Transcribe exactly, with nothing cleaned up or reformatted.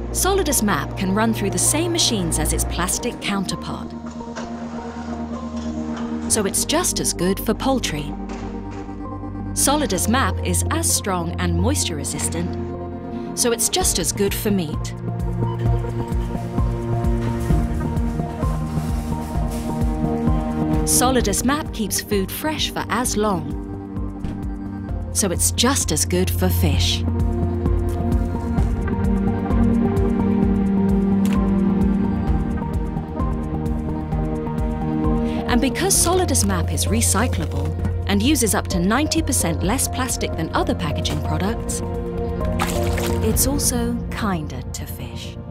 Solidus Map can run through the same machines as its plastic counterpart. So it's just as good for poultry. Solidus Map is as strong and moisture resistant, so it's just as good for meat. Solidus Map keeps food fresh for as long, so it's just as good for fish. And because Solidus Map is recyclable and uses up to ninety percent less plastic than other packaging products, it's also kinder to fish.